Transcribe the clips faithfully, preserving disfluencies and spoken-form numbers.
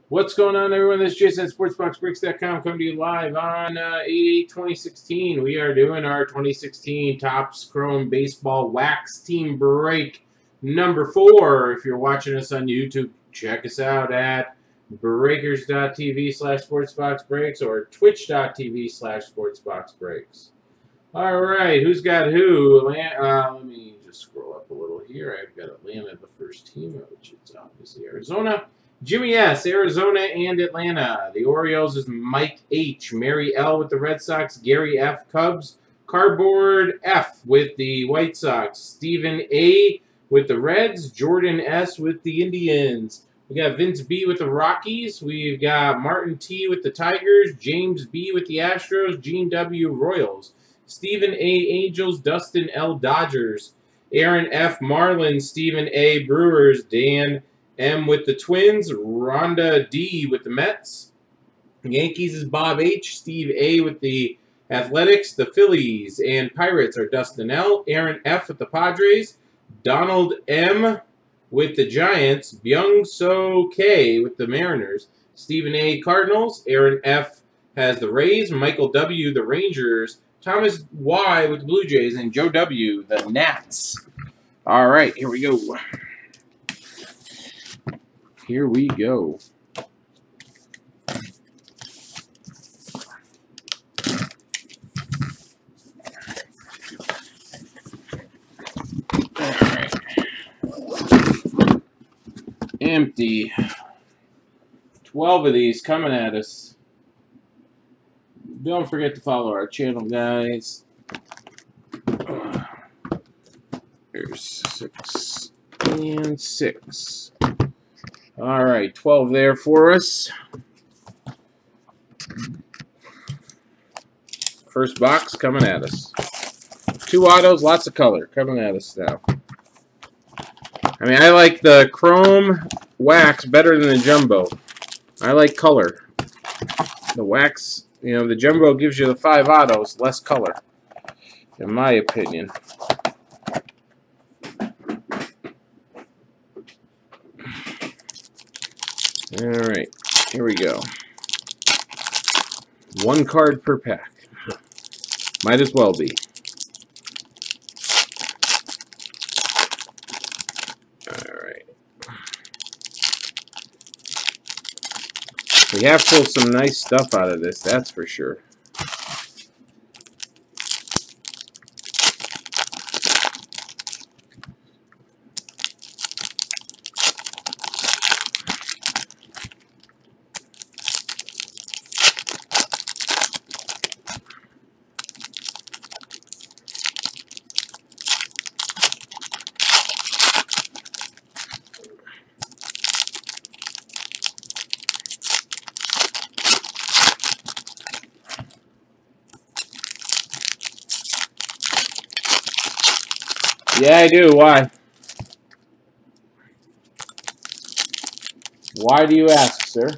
What's going on, everyone? This is Jason at sports box breaks dot com coming to you live on uh, eight eight twenty sixteen. We are doing our twenty sixteen Topps Chrome Baseball Wax Team Break number four. If you're watching us on YouTube, check us out at breakers dot t v slash sportsboxbreaks or twitch dot t v slash sportsboxbreaks. All right, who's got who? Uh, let me just scroll up a little here. I've got Atlanta, the first team, which is obviously Arizona. Jimmy S., Arizona and Atlanta. The Orioles is Mike H. Mary L. with the Red Sox. Gary F. Cubs. Cardboard F. with the White Sox. Stephen A. with the Reds. Jordan S. with the Indians. We got Vince B. with the Rockies. We've got Martin T. with the Tigers. James B. with the Astros. Gene W. Royals. Stephen A. Angels. Dustin L. Dodgers. Aaron F. Marlins. Stephen A. Brewers. Dan M with the Twins, Rhonda D with the Mets. Yankees is Bob H, Steve A with the Athletics. The Phillies and Pirates are Dustin L, Aaron F with the Padres, Donald M with the Giants, Byung So K with the Mariners, Stephen A Cardinals, Aaron F has the Rays, Michael W the Rangers, Thomas Y with the Blue Jays, and Joe W the Nats. All right, here we go. Here we go. All right. Empty. twelve of these coming at us. Don't forget to follow our channel, guys. There's six and six. All right, twelve there for us. First box coming at us. Two autos, lots of color coming at us now. I mean, I like the chrome wax better than the jumbo. I like color. The wax, you know, the jumbo gives you the five autos, less color, in my opinion. All right, here we go. One card per pack. Might as well be. All right. We have pulled some nice stuff out of this, that's for sure. Yeah, I do. Why? Why do you ask, sir?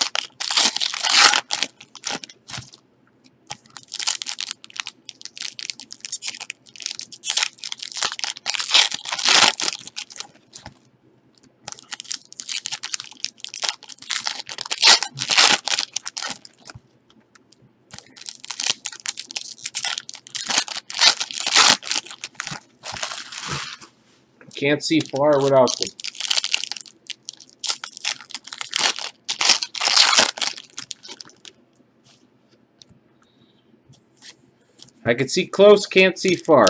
Can't see far without them. I can see close, can't see far.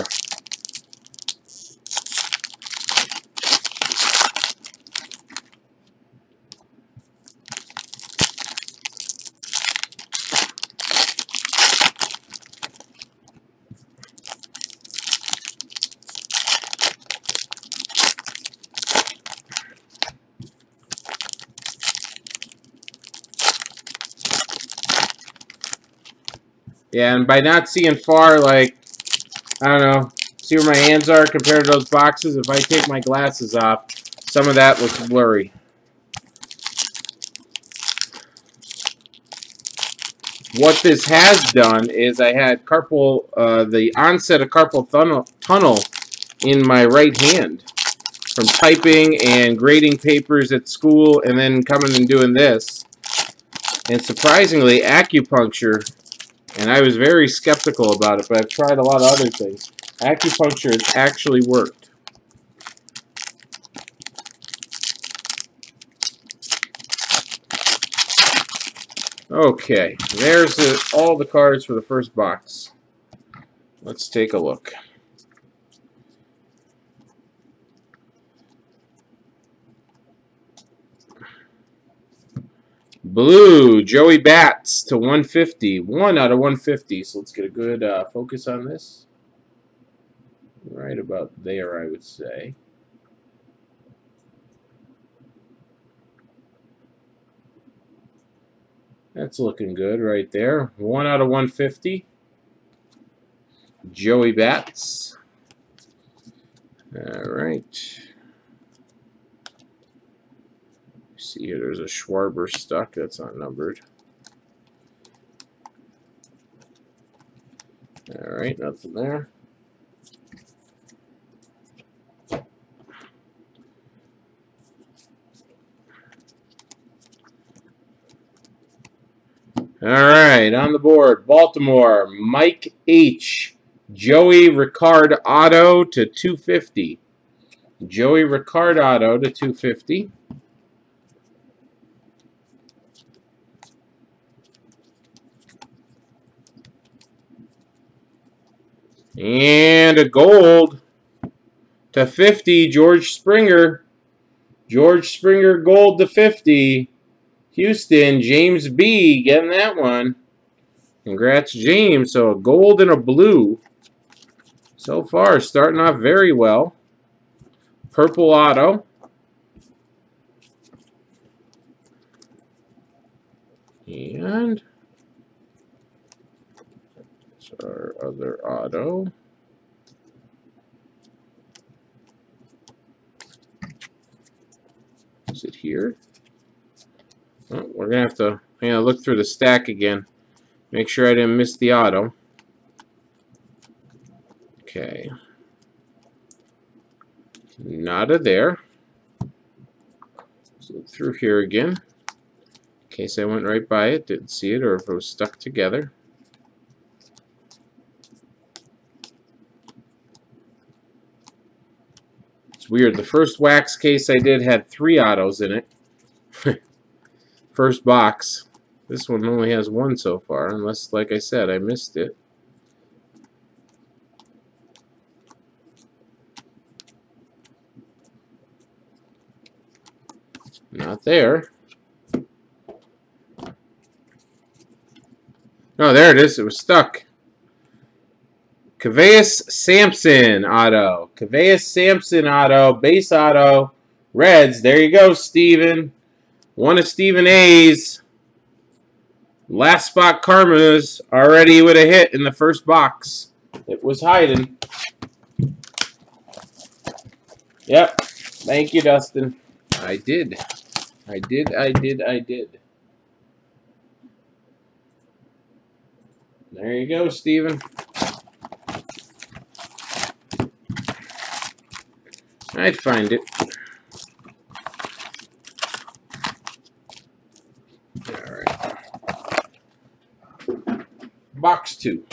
Yeah, and by not seeing far, like, I don't know, see where my hands are compared to those boxes? If I take my glasses off, some of that looks blurry. What this has done is I had carpal, uh, the onset of carpal tunnel, tunnel in my right hand from typing and grading papers at school and then coming and doing this. And surprisingly, acupuncture, and I was very skeptical about it, but I've tried a lot of other things. Acupuncture has actually worked. Okay, there's the, all the cards for the first box. Let's take a look. Blue, Joey Bats to one fifty. one out of one fifty. So let's get a good uh, focus on this. Right about there, I would say. That's looking good right there. one out of one fifty. Joey Bats. All right. See here, there's a Schwarber stuck. That's not numbered. All right, nothing there. All right, on the board, Baltimore, Mike H. Joey Ricard Auto to two fifty. Joey Ricard Auto to two fifty. And a gold to fifty, George Springer. George Springer gold to fifty. Houston, James B. getting that one. Congrats, James. So a gold and a blue. So far, starting off very well. Purple auto. And our other auto. Is it here? Oh, we're gonna have to you know, look through the stack again. Make sure I didn't miss the auto. Okay. Nada there. Let's look through here again. In case I went right by it, didn't see it, or if it was stuck together. It's weird. The first wax case I did had three autos in it. First box. This one only has one so far, unless, like I said, I missed it. Not there. Oh, there it is. It was stuck. Kavaius Sampson auto. Kavaius Sampson auto. Base auto. Reds. There you go, Steven. One of Stephen A's. Last spot Karmas already with a hit in the first box. It was hiding. Yep. Thank you, Dustin. I did. I did, I did, I did. There you go, Steven. I'd find it. All right. Box two.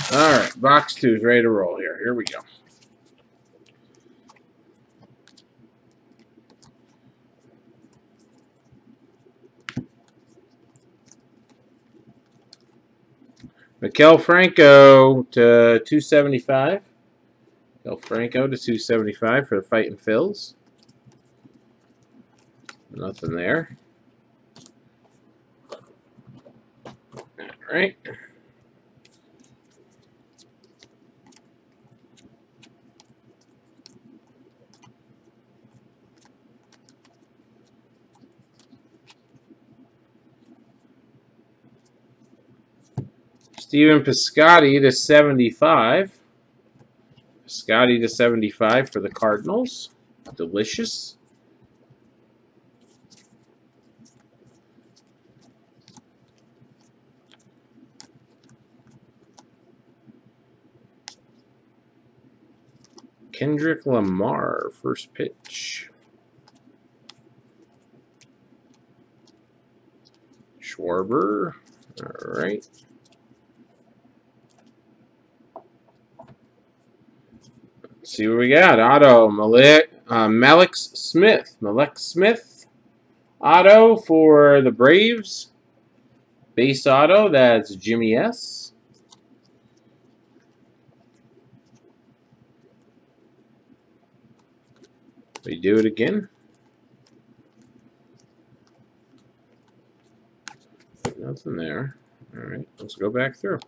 All right, box two is ready to roll here. Here we go. Maikel Franco to two seventy-five. Maikel Franco to two seventy-five for the Fightin' Phils. Nothing there. All right. Stephen Piscotty to seventy-five. Piscotty to seventy-five for the Cardinals. Delicious. Kendrick Lamar, first pitch. Schwarber. All right. Let's see what we got. Auto, Malik, uh, Malex Smith. Malex Smith. Auto for the Braves. Base auto, that's Jimmy S. We do it again. Nothing there. All right, let's go back through.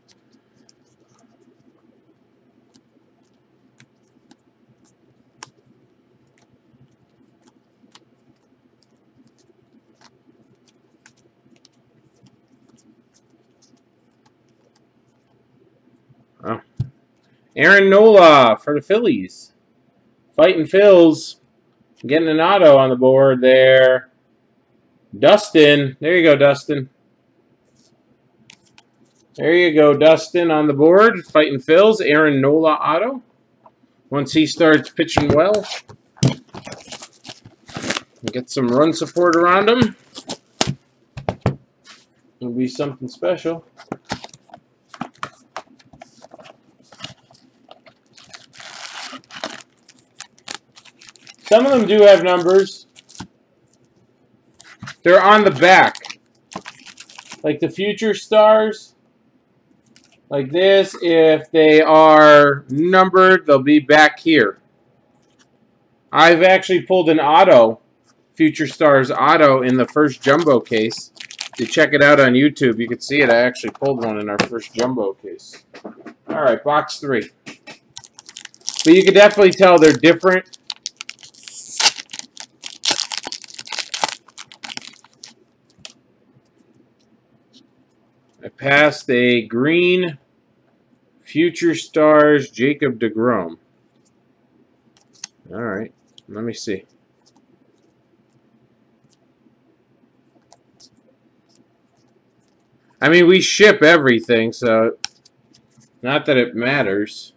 Oh. Aaron Nola for the Phillies. Fightin' Phils. Getting an auto on the board there. Dustin. There you go, Dustin. There you go, Dustin on the board. Fightin' Phils. Aaron Nola auto. Once he starts pitching well. Get some run support around him. It'll be something special. Some of them do have numbers. They're on the back. Like the Future Stars. Like this, if they are numbered, they'll be back here. I've actually pulled an auto, Future Stars auto, in the first jumbo case. If you check it out on YouTube, you can see it. I actually pulled one in our first jumbo case. All right, box three. But you can definitely tell they're different. I passed a green Future Stars Jacob deGrom. All right, let me see. I mean, we ship everything, so not that it matters.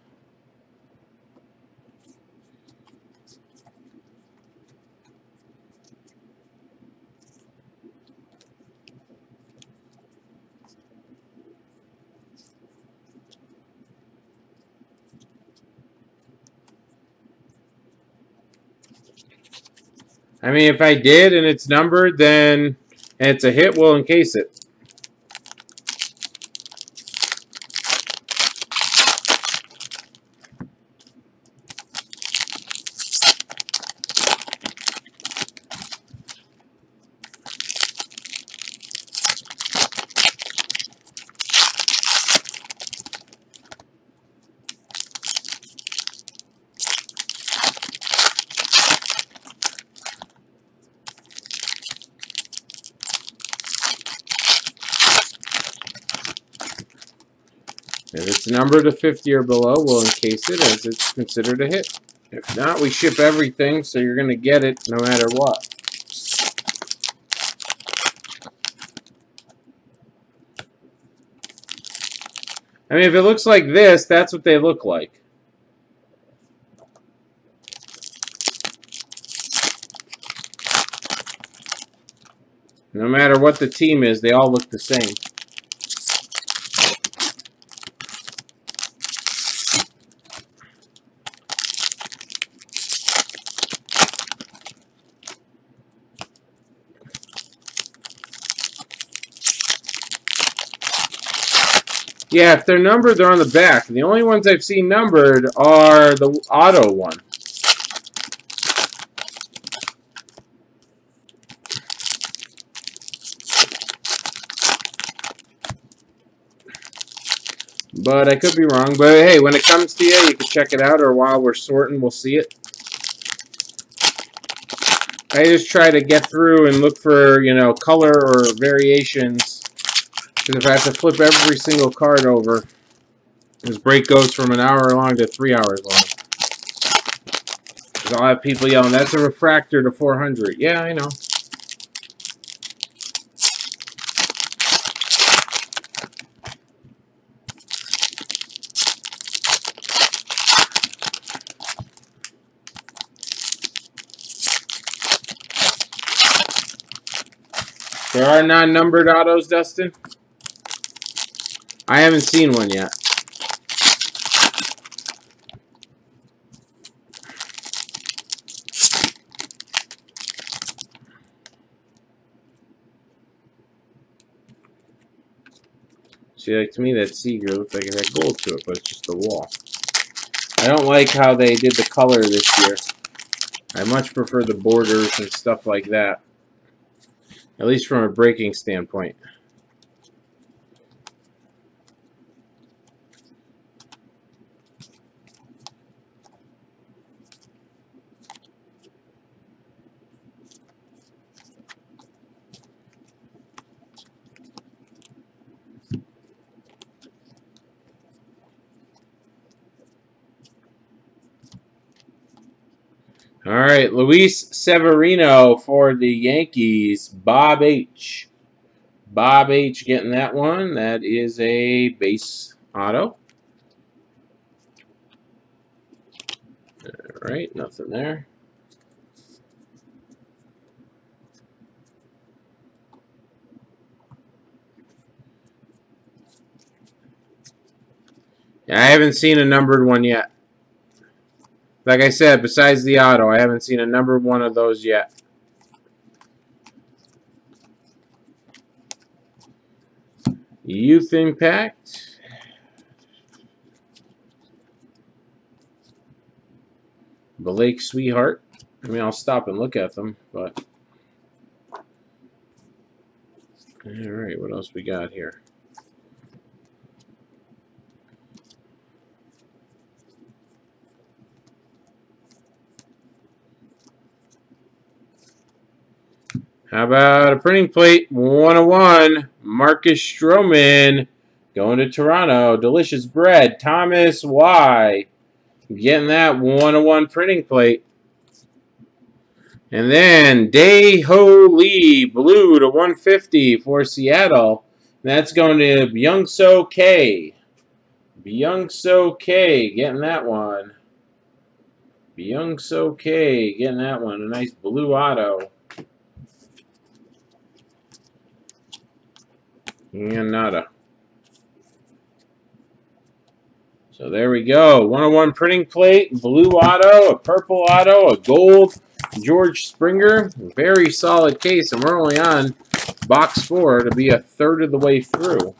I mean, if I did and it's numbered, then and it's a hit, we'll encase it. If it's numbered to fifty or below, we'll encase it as it's considered a hit. If not, we ship everything, so you're going to get it no matter what. I mean, if it looks like this, that's what they look like. No matter what the team is, they all look the same. Yeah, if they're numbered, they're on the back. The only ones I've seen numbered are the auto one. But I could be wrong. But hey, when it comes to you, you can check it out, or while we're sorting, we'll see it. I just try to get through and look for, you know, color or variations. Because if I have to flip every single card over, this break goes from an hour long to three hours long. Because I'll have people yelling, that's a refractor to four hundred. Yeah, I know. There are non-numbered autos, Dustin? I haven't seen one yet. See, like, to me, that Seager looks like it had gold to it, but it's just the wall. I don't like how they did the color this year. I much prefer the borders and stuff like that. At least from a breaking standpoint. All right, Luis Severino for the Yankees. Bob H. Bob H. getting that one. That is a base auto. All right, nothing there. Yeah, I haven't seen a numbered one yet. Like I said, besides the auto, I haven't seen a numbered one of those yet. Youth Impact. Blake Sweetheart. I mean, I'll stop and look at them, but... Alright, what else we got here? How about a printing plate? one oh one. Marcus Stroman going to Toronto. Delicious Bread. Thomas Y. Getting that one oh one printing plate. And then Dae-Ho Lee. Blue to one fifty for Seattle. And that's going to Byung-So K. Byung-So K. Getting that one. Byung-So K. Getting that one. A nice blue auto. And nada. So there we go. one oh one printing plate, blue auto, a purple auto, a gold George Springer. Very solid case, and we're only on box four to be a third of the way through.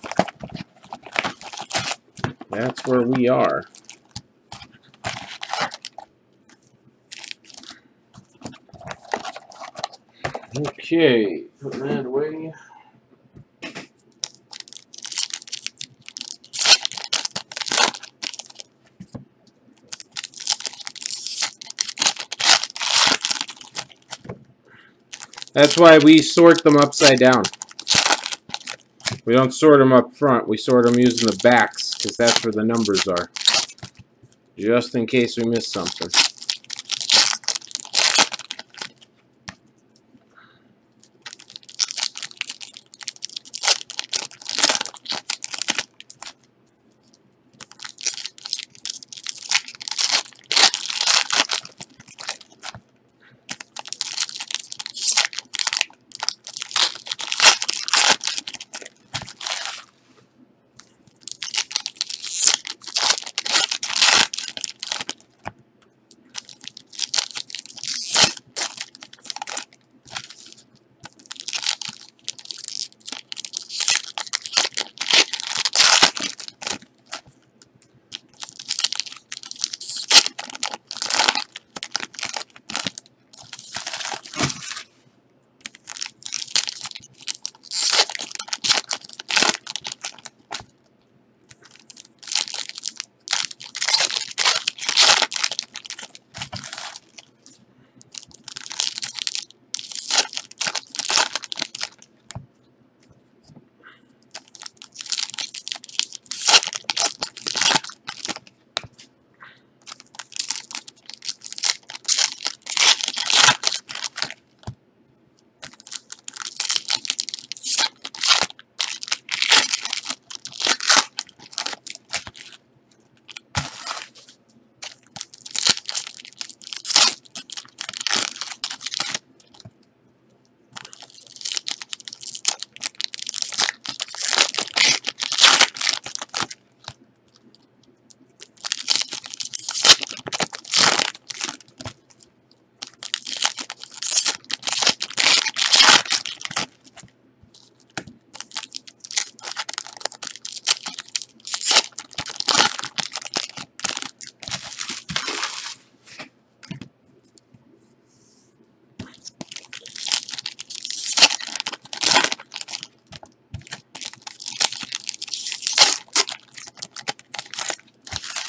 That's where we are. Okay, putting that away. That's why we sort them upside down. We don't sort them up front. We sort them using the backs because that's where the numbers are. Just in case we miss something.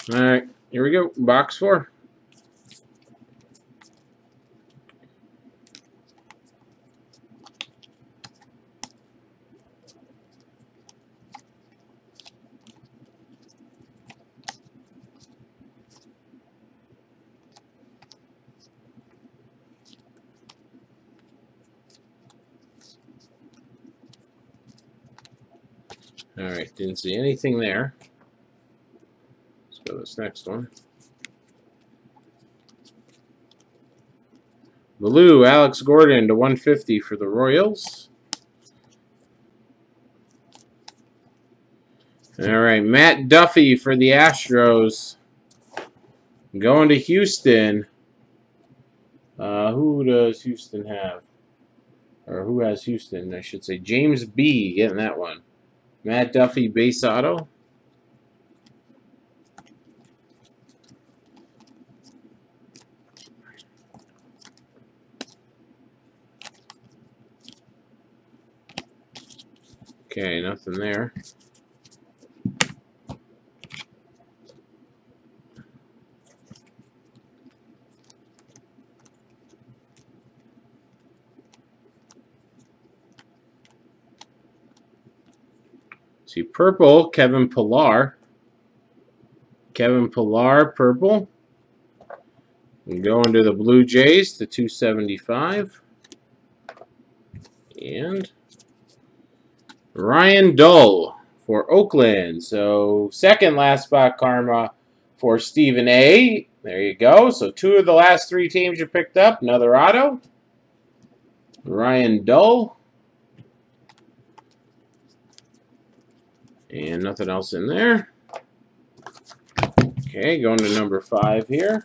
All right, here we go. Box four. All right, didn't see anything there. Let's go to this next one. Blue, Alex Gordon to one fifty for the Royals. All right, Matt Duffy for the Astros. Going to Houston. Uh, who does Houston have? Or who has Houston, I should say. James B. getting that one. Matt Duffy, base auto. Okay, nothing there. See, purple, Kevin Pillar. Kevin Pillar, purple. And going to the Blue Jays to two seventy-five. And Ryan Dull for Oakland. So second last spot karma for Stephen A. There you go. So two of the last three teams you picked up. Another auto. Ryan Dull. And nothing else in there. Okay, going to number five here.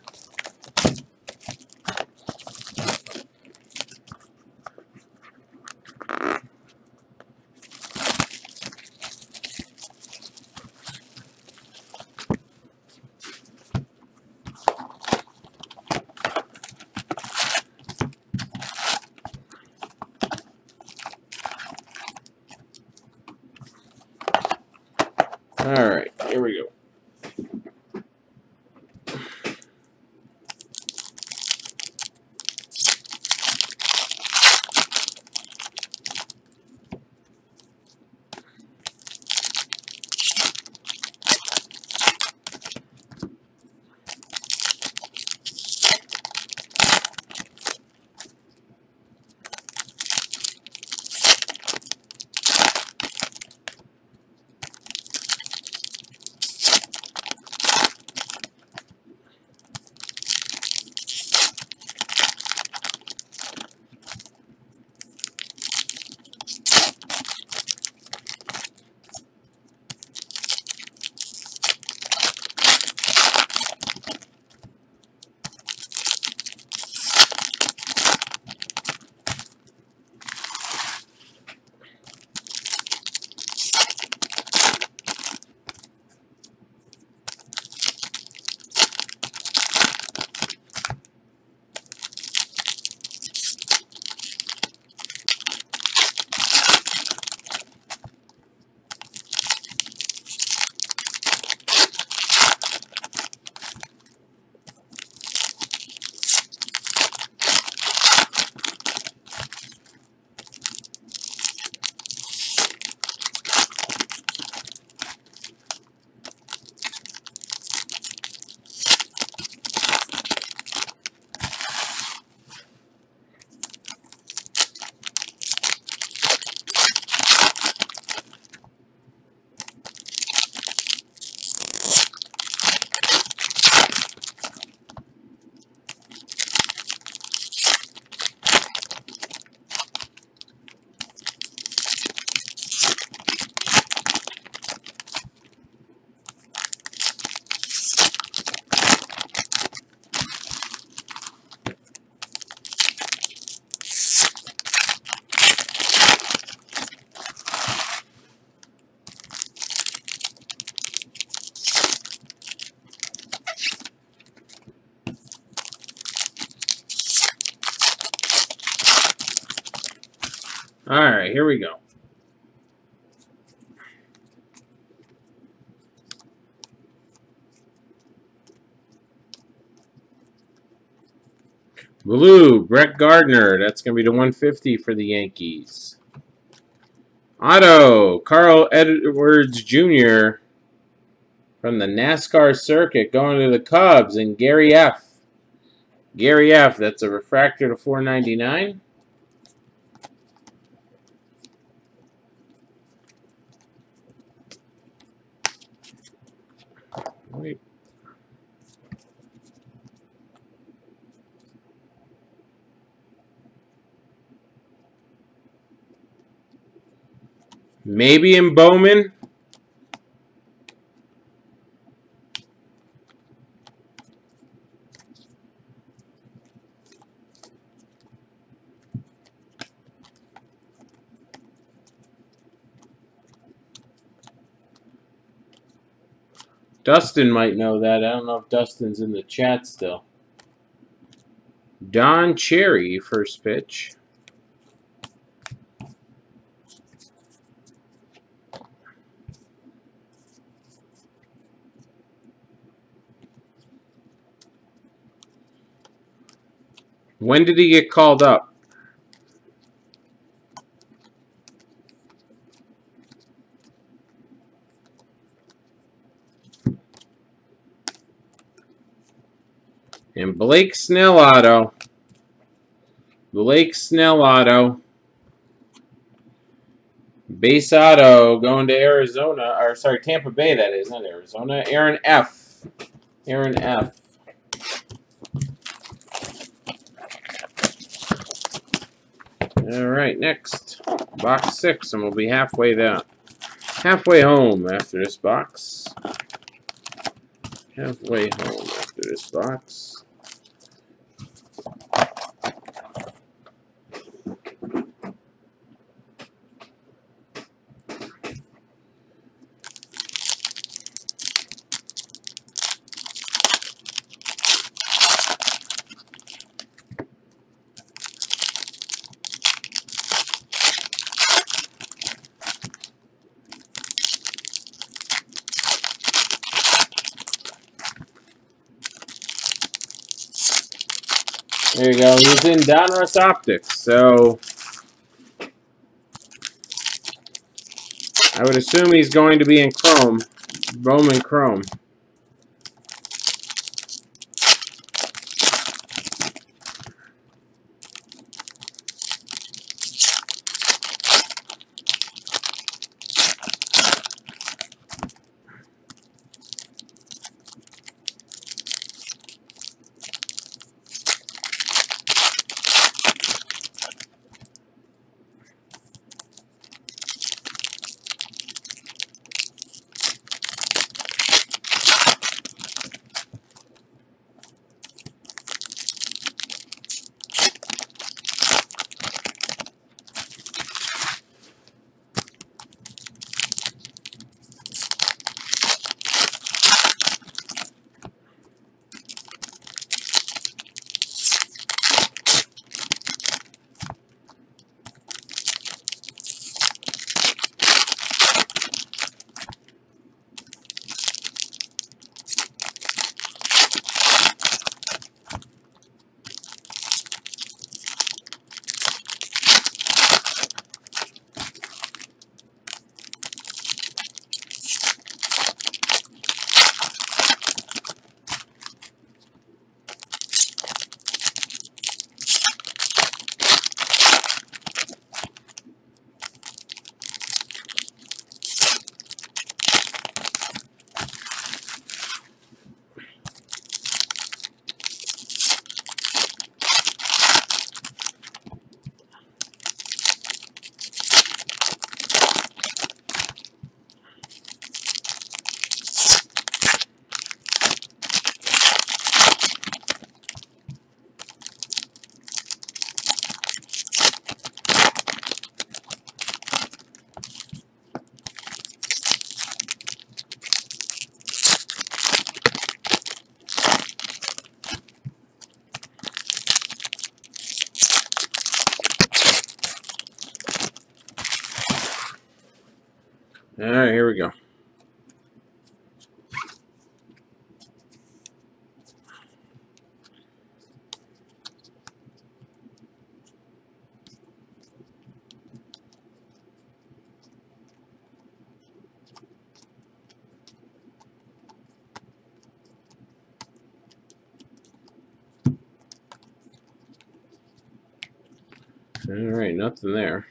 All right, here we go. All right, here we go. Blue, Brett Gardner. That's going to be the one fifty for the Yankees. Auto, Carl Edwards Junior from the NASCAR circuit going to the Cubs. And Gary F. Gary F. That's a refractor to four ninety-nine. Wait. Maybe in Bowman. Dustin might know that. I don't know if Dustin's in the chat still. Don Cherry, first pitch. When did he get called up? And Blake Snell auto. Blake Snell auto. Base auto going to Arizona. Or sorry, Tampa Bay, that is, not Arizona. Aaron F. Aaron F. All right, next. Box six, and we'll be halfway down. Halfway home after this box. Halfway home after this box. There you go. He's in Donruss Optics, so I would assume he's going to be in Chrome, Bowman Chrome. All right, here we go. All right, nothing there.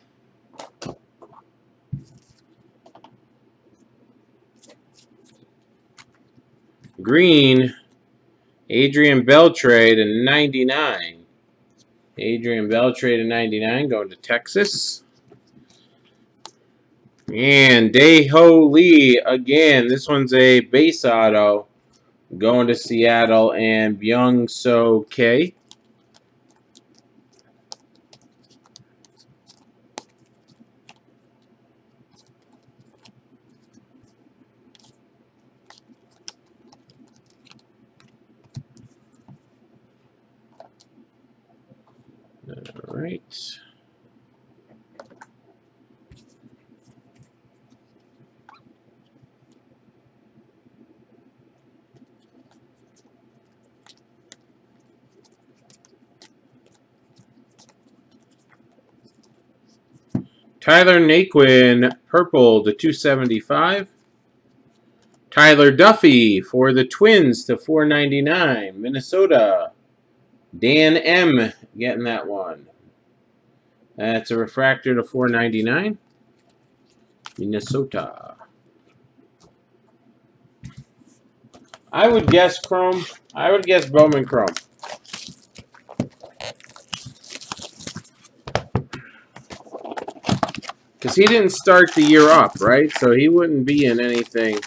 Green, Adrian Beltre to ninety-nine. Adrian Beltre to ninety-nine going to Texas. And Dae-Ho Lee again. This one's a base auto going to Seattle, and Byung-So K. All right. Tyler Naquin, purple to two seventy-five. Tyler Duffy for the Twins to four ninety-nine. Minnesota. Dan M. getting that one. That's a refractor to four ninety-nine. Minnesota. I would guess Chrome. I would guess Bowman Chrome. Because he didn't start the year off, right? So he wouldn't be in anything.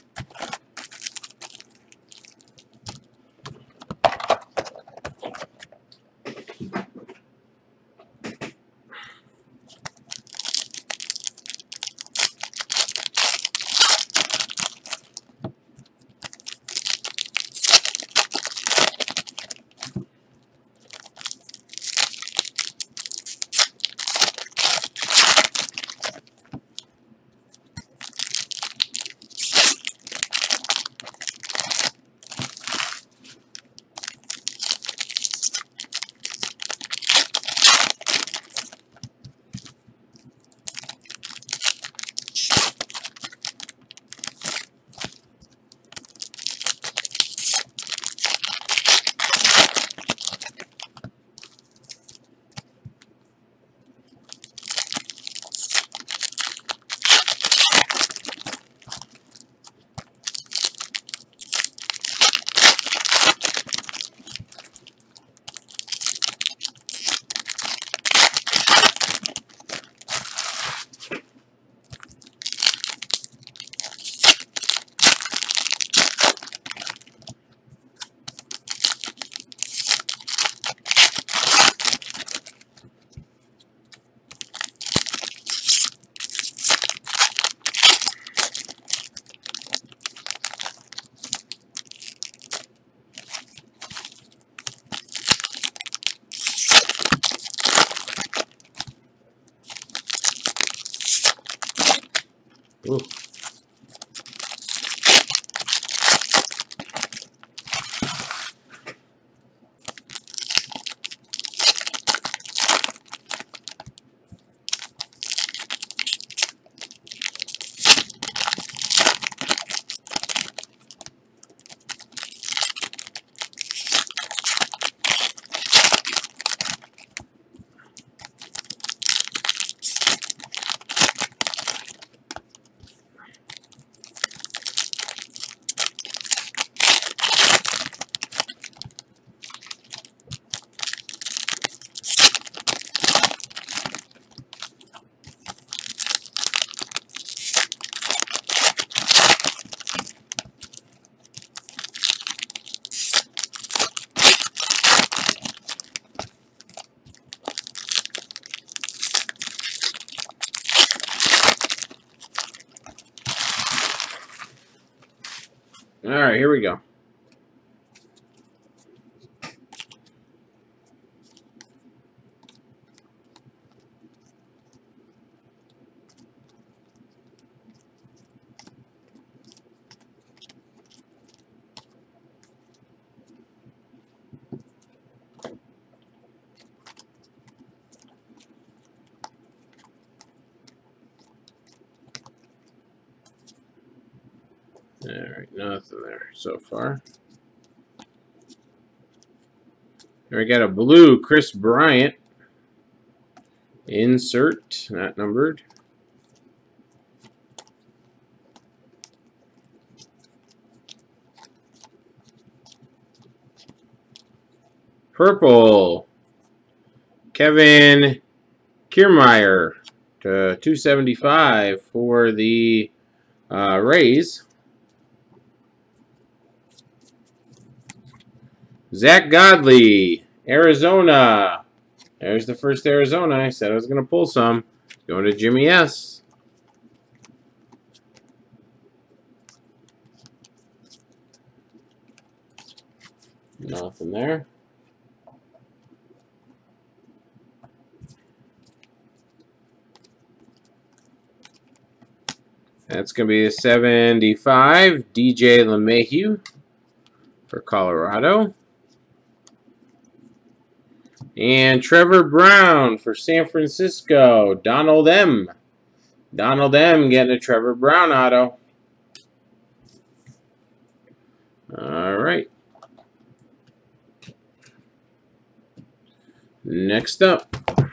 Ooh. All right, here we go. All right, nothing there so far. We got a blue Chris Bryant Insert, not numbered. Purple, Kevin Kiermaier to two seventy-five for the uh, Rays. Zach Godley, Arizona. There's the first Arizona. I said I was going to pull some. Going to Jimmy S. Nothing there. That's going to be a seventy-five, D J LeMahieu for Colorado. And Trevor Brown for San Francisco. Donald M. Donald M. getting a Trevor Brown auto. All right. Next up.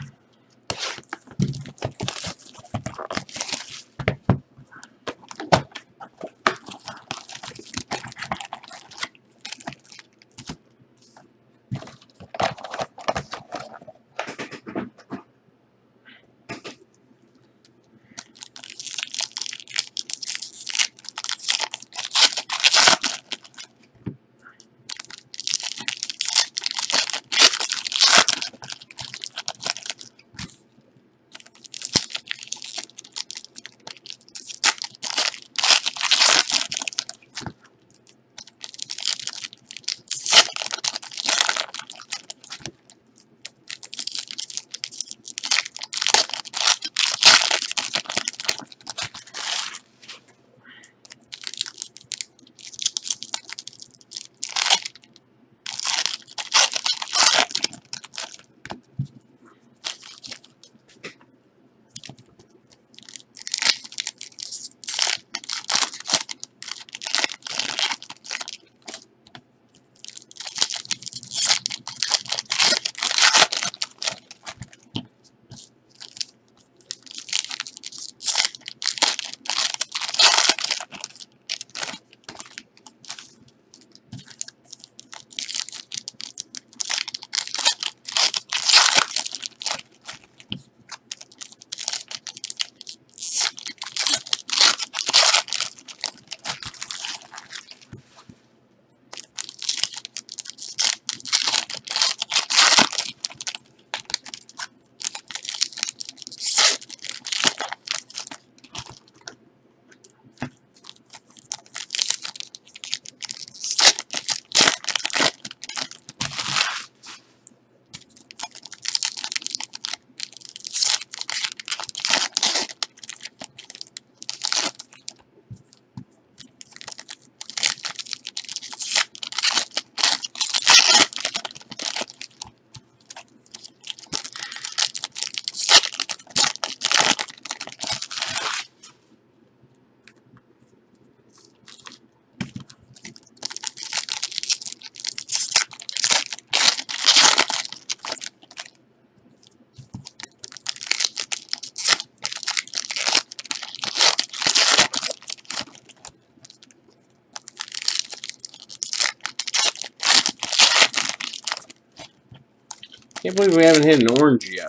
Can't believe we haven't hit an orange yet.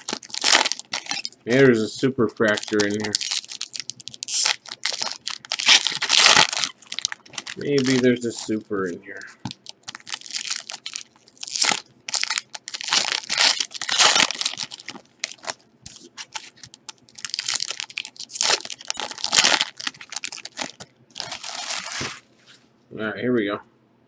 Maybe there's a super fractor in here. Maybe there's a super in here. All right, here we go.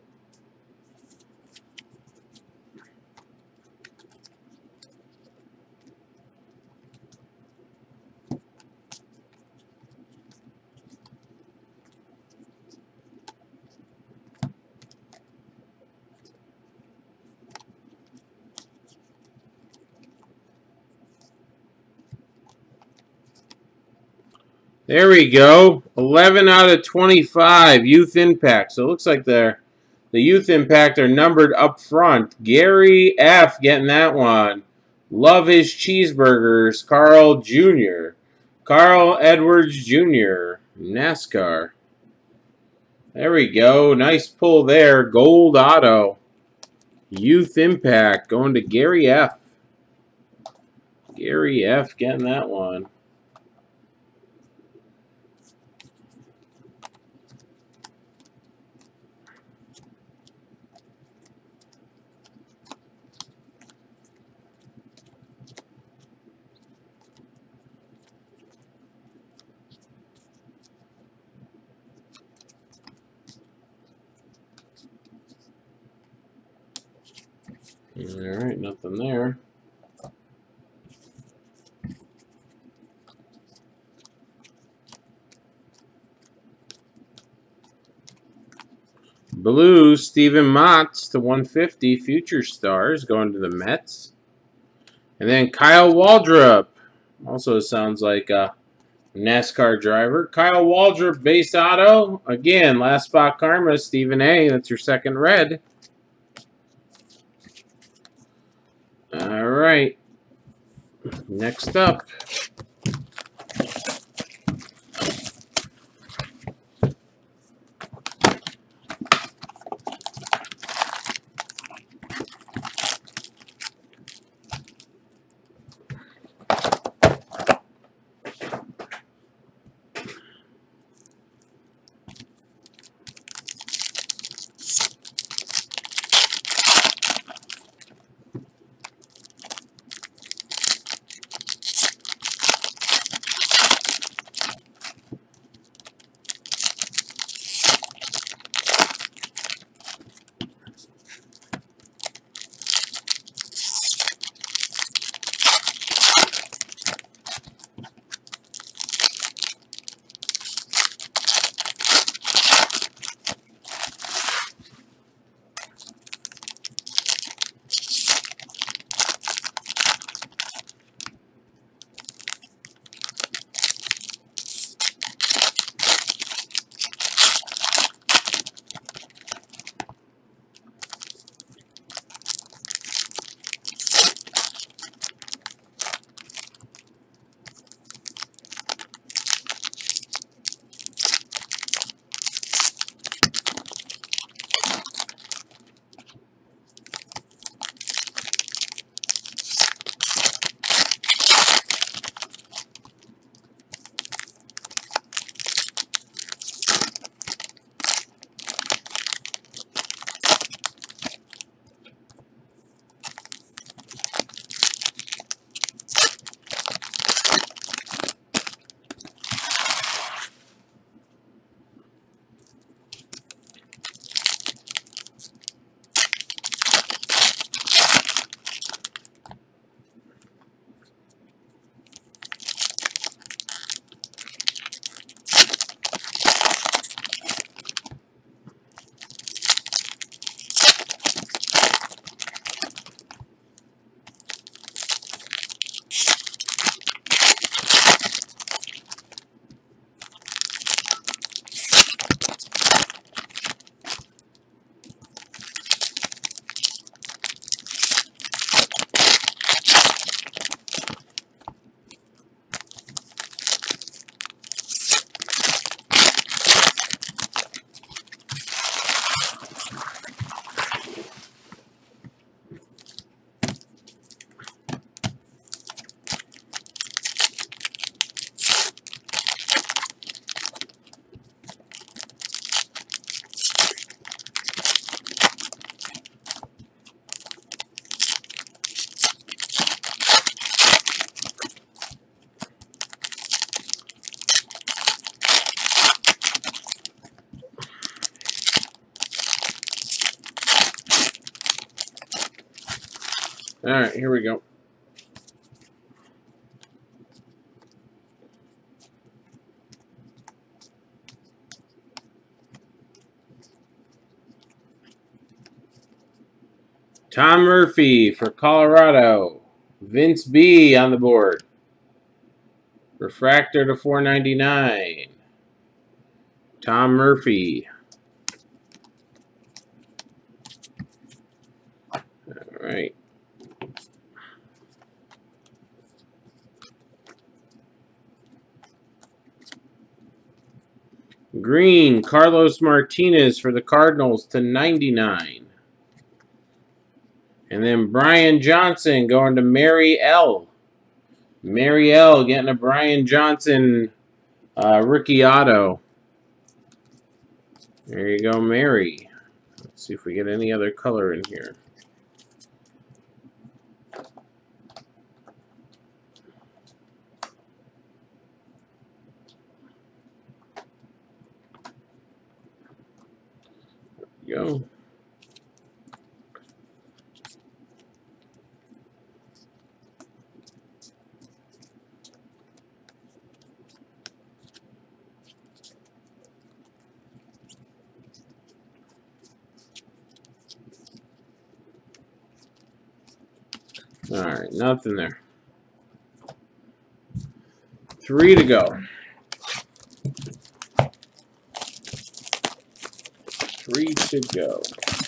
There we go. eleven out of twenty-five. Youth Impact. So it looks like they're, the Youth Impact are numbered up front. Gary F. getting that one. Love his cheeseburgers, Carl Junior Carl Edwards Junior NASCAR. There we go. Nice pull there. Gold auto. Youth Impact going to Gary F. Gary F. getting that one. All right, nothing there. Blue, Steven Matz to one fifty, Future Stars, going to the Mets. And then Kyle Waldrop, also sounds like a NASCAR driver. Kyle Waldrop, base auto. Again, last spot karma, Stephen A. That's your second red. All right. Next up. All right, here we go. Tom Murphy for Colorado. Vince B on the board. Refractor to four ninety-nine. Tom Murphy. All right. Green, Carlos Martinez for the Cardinals to ninety-nine. And then Brian Johnson going to Mary L. Mary L getting a Brian Johnson uh, rookie auto. There you go, Mary. Let's see if we get any other color in here. There you go. All right, nothing there. Three to go. Three to go.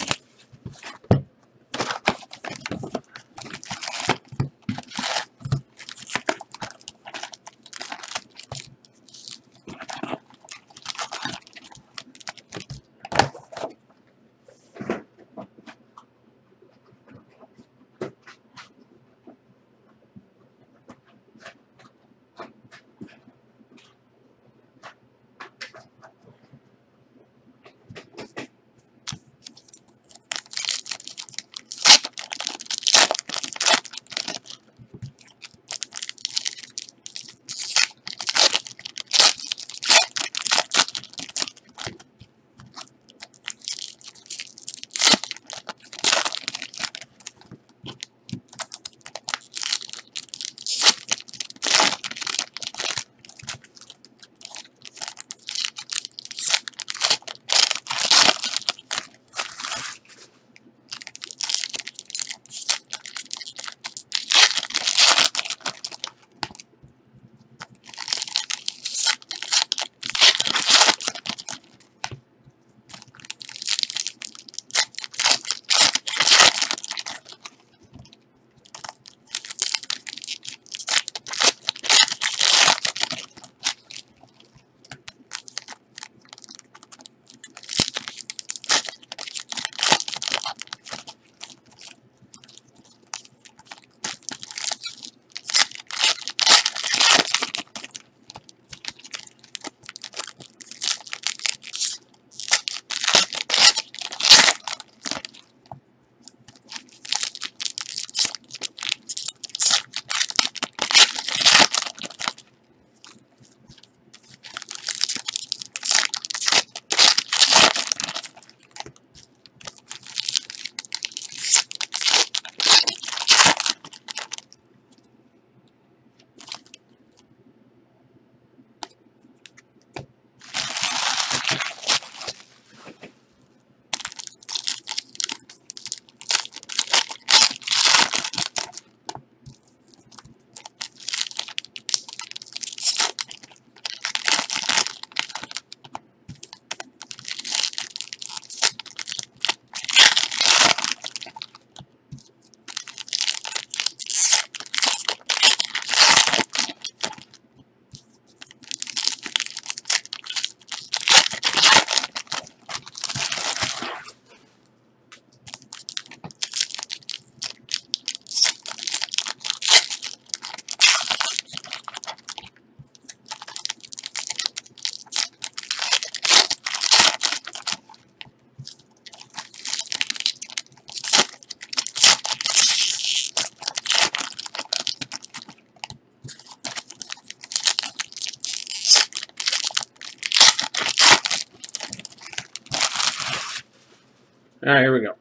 All right, here we go.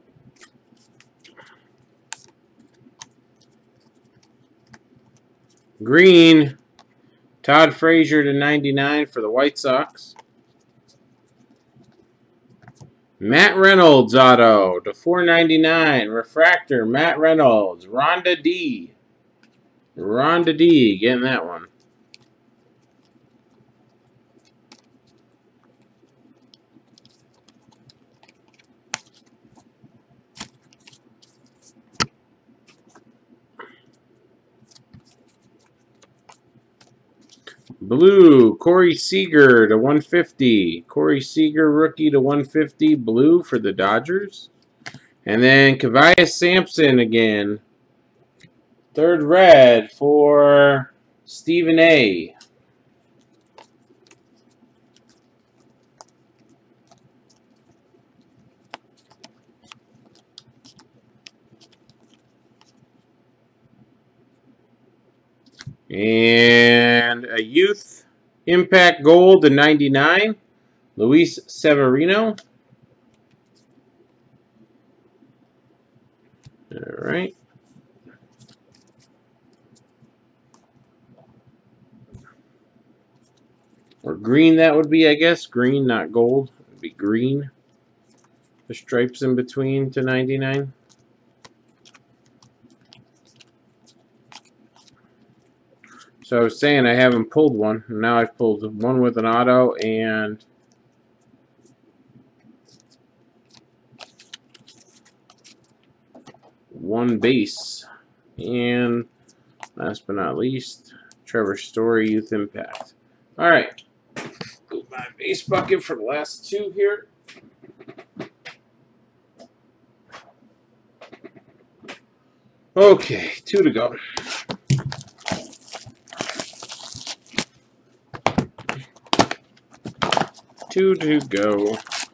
Green, Todd Frazier to ninety-nine for the White Sox. Matt Reynolds auto to four ninety-nine. Refractor, Matt Reynolds. Rhonda D. Rhonda D getting that one. Blue, Corey Seager to one fifty. Corey Seager, rookie to one fifty. Blue for the Dodgers. And then Kavaius Sampson again. Third red for Stephen A. And a youth impact gold to ninety-nine. Luis Severino. All right. Or green, that would be, I guess. Green, not gold. It would be green. The stripes in between to ninety-nine. So I was saying I haven't pulled one. Now I've pulled one with an auto and one base. And last but not least, Trevor Story, Youth Impact. All right. Go my base bucket for the last two here. Okay, two to go. Two to go.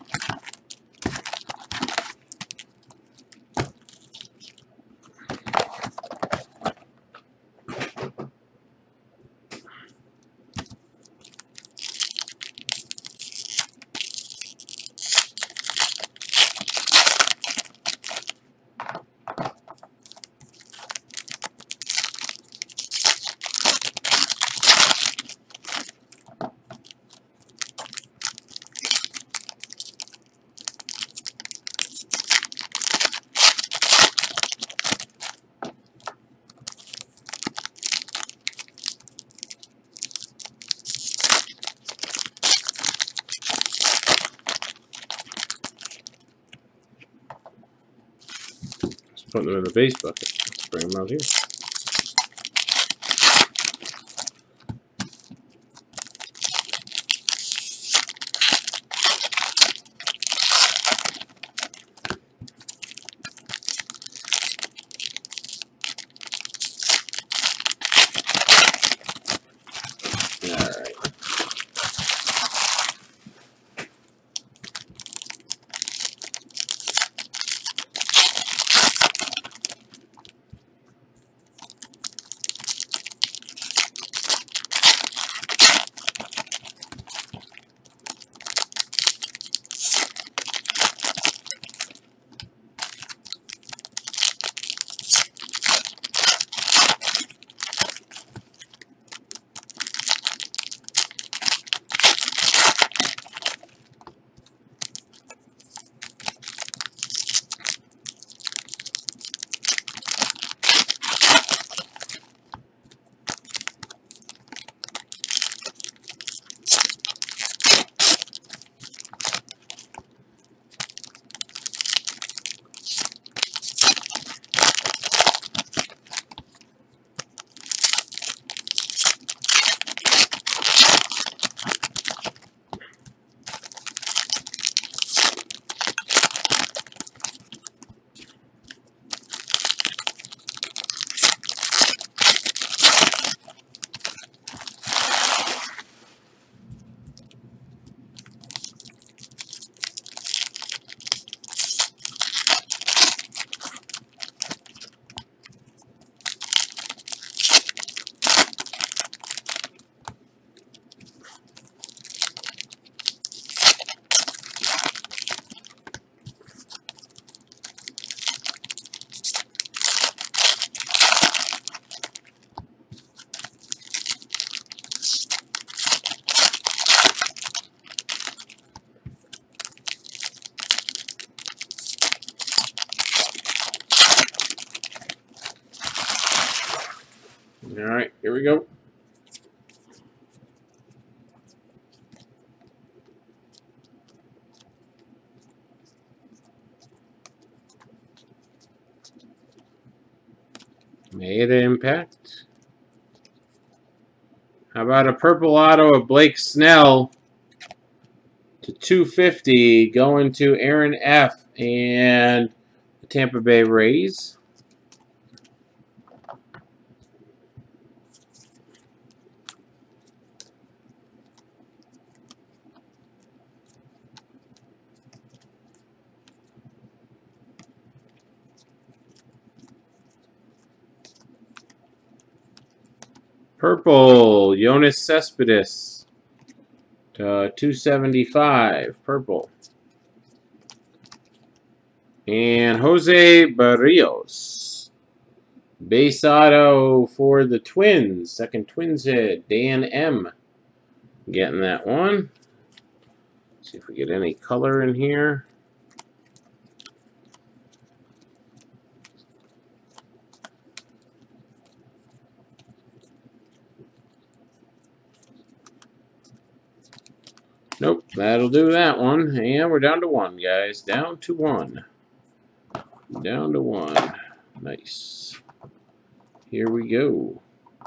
Put them in the base bucket. Bring them out here. All right. All right, here we go. Made an impact. How about a purple auto of Blake Snell to two fifty going to Aaron F. and the Tampa Bay Rays. Purple, Yoenis Cespedes to two seventy-five, purple. And Jose Barrios, base auto for the Twins, second Twins hit, Dan M. Getting that one. See if we get any color in here. Nope, that'll do that one. And we're down to one, guys. Down to one. Down to one. Nice. Here we go.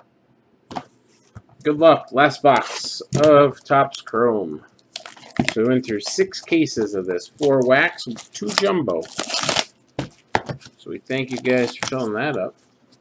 Good luck. Last box of Topps Chrome. So we went through six cases of this. Four wax, two jumbo. So we thank you guys for filling that up.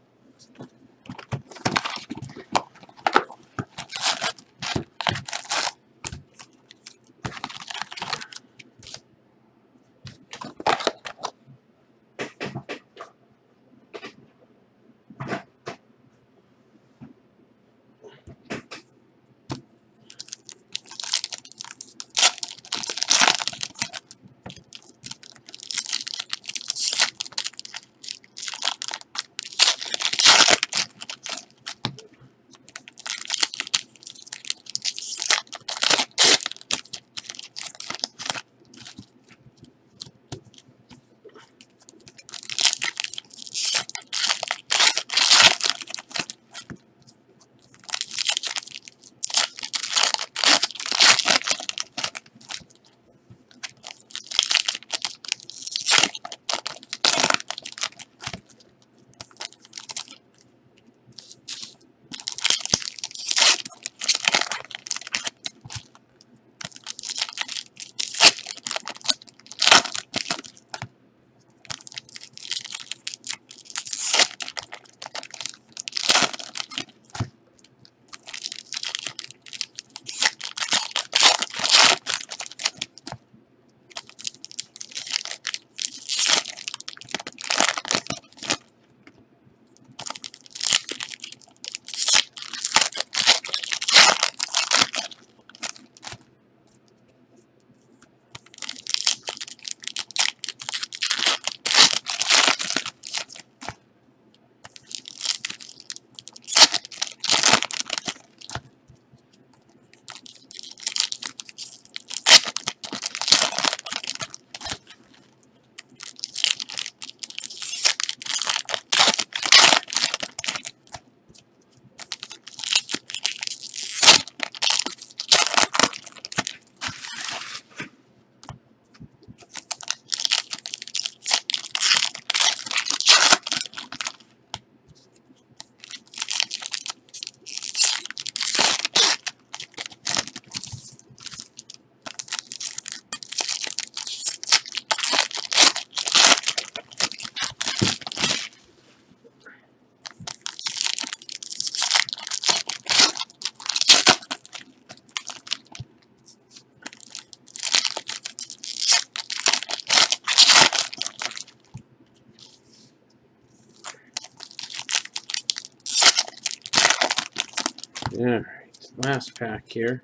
Alright, last pack here.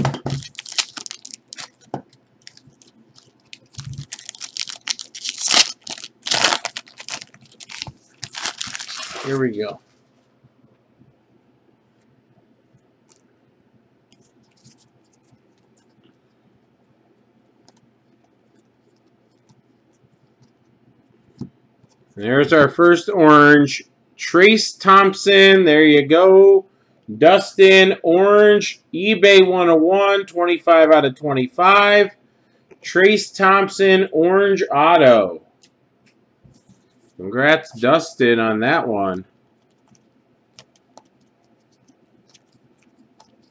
Here we go. There's our first orange. Trace Thompson, there you go. Dustin, orange, eBay one oh one, twenty-five out of twenty-five. Trace Thompson, orange auto. Congrats, Dustin, on that one.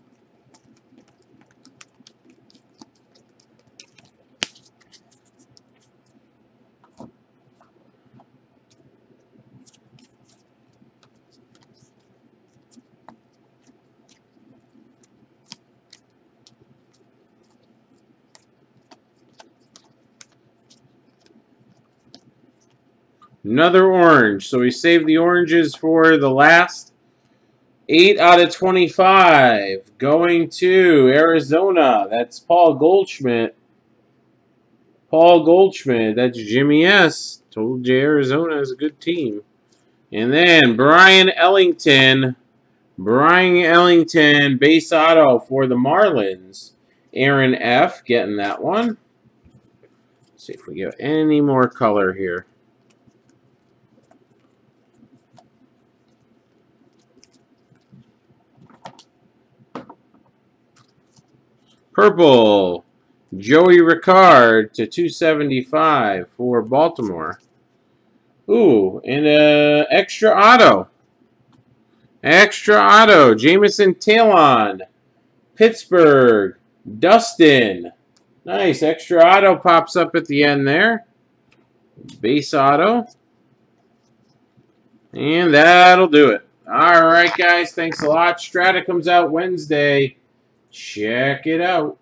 Another orange. So we saved the oranges for the last. eight out of twenty-five. Going to Arizona. That's Paul Goldschmidt. Paul Goldschmidt. That's Jimmy S. Told you Arizona is a good team. And then Brian Ellington. Brian Ellington, base auto for the Marlins. Aaron F. getting that one. Let's see if we get any more color here. Purple, Joey Ricard to two seventy-five for Baltimore. Ooh, and a extra auto. Extra auto, Jameson Talon, Pittsburgh, Dustin. Nice, extra auto pops up at the end there. Base auto. And that'll do it. All right, guys, thanks a lot. Strata comes out Wednesday. Check it out.